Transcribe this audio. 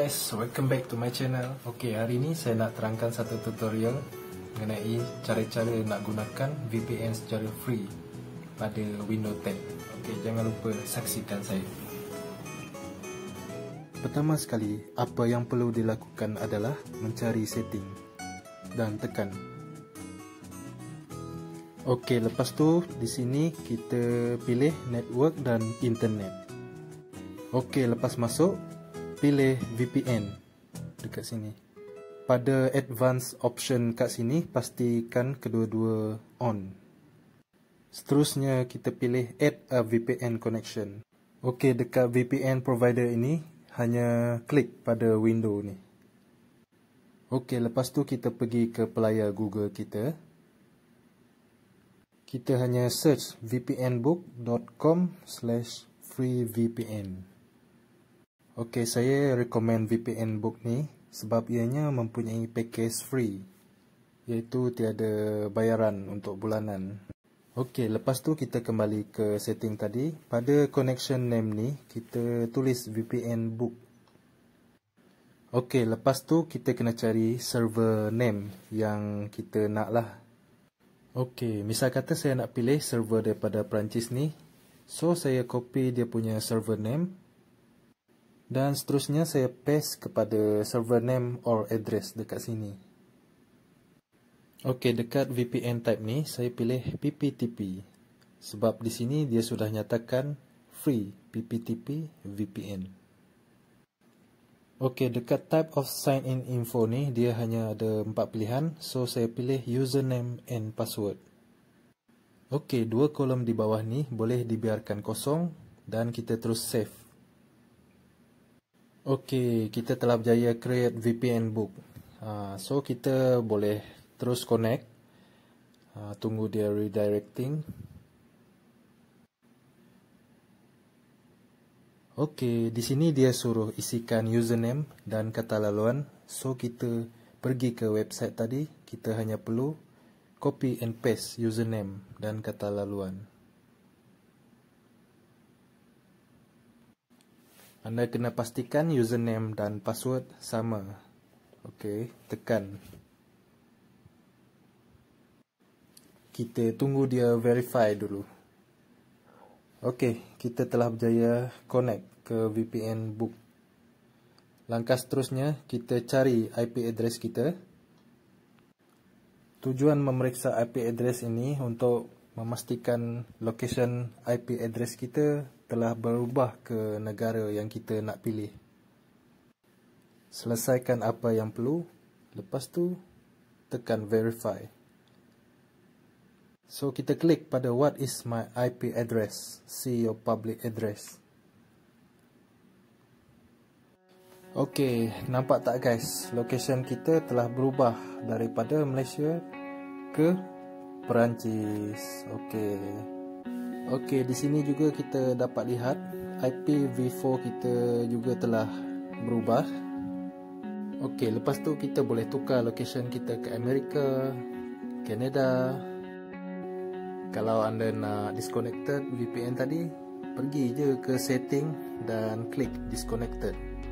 guys, welcome back to my channel. Okay, hari ini saya nak terangkan satu tutorial mengenai cara-cara nak gunakan VPN secara free pada Windows 10. Okay, jangan lupa saksikan saya. Pertama sekali, apa yang perlu dilakukan adalah mencari setting dan tekan. Okay, lepas tu di sini kita pilih network dan internet. Ok, lepas masuk, pilih VPN dekat sini. Pada advanced option kat sini, pastikan kedua-dua on. Seterusnya, kita pilih add a VPN connection. Ok, dekat VPN provider ini, hanya klik pada window ni. Ok, lepas tu kita pergi ke pelayar Google kita. Kita hanya search vpnbook.com/freevpn. Ok, saya recommend VPN Book ni sebab ianya mempunyai package free, iaitu tiada bayaran untuk bulanan. Ok, lepas tu kita kembali ke setting tadi. Pada connection name ni, kita tulis VPN Book. Ok, lepas tu kita kena cari server name yang kita nak lah. Ok, misal kata saya nak pilih server daripada Perancis ni. So, saya copy dia punya server name. Dan seterusnya saya paste kepada server name or address dekat sini. Ok, dekat VPN type ni saya pilih PPTP. Sebab di sini dia sudah nyatakan free PPTP VPN. Ok, dekat type of sign in info ni dia hanya ada 4 pilihan. So saya pilih username and password. Ok, 2 kolom di bawah ni boleh dibiarkan kosong dan kita terus save. Ok, kita telah berjaya create VPN Book. So, kita boleh terus connect. Tunggu dia redirecting. Ok, di sini dia suruh isikan username dan kata laluan. So, kita pergi ke website tadi. Kita hanya perlu copy and paste username dan kata laluan. Anda kena pastikan username dan password sama. Ok, tekan. Kita tunggu dia verify dulu. Ok, kita telah berjaya connect ke VPN Book. Langkah seterusnya, kita cari IP address kita. Tujuan memeriksa IP address ini untuk memastikan location IP address kita telah berubah ke negara yang kita nak pilih. Selesaikan apa yang perlu. Lepas tu, tekan verify. So, kita klik pada what is my IP address. See your public address. Ok, nampak tak guys? Location kita telah berubah daripada Malaysia ke Perancis. Ok, di sini juga kita dapat lihat IPv4 kita juga telah berubah. Ok, lepas tu kita boleh tukar location kita ke Amerika, Canada. Kalau anda nak disconnected VPN tadi, pergi je ke setting dan klik disconnected.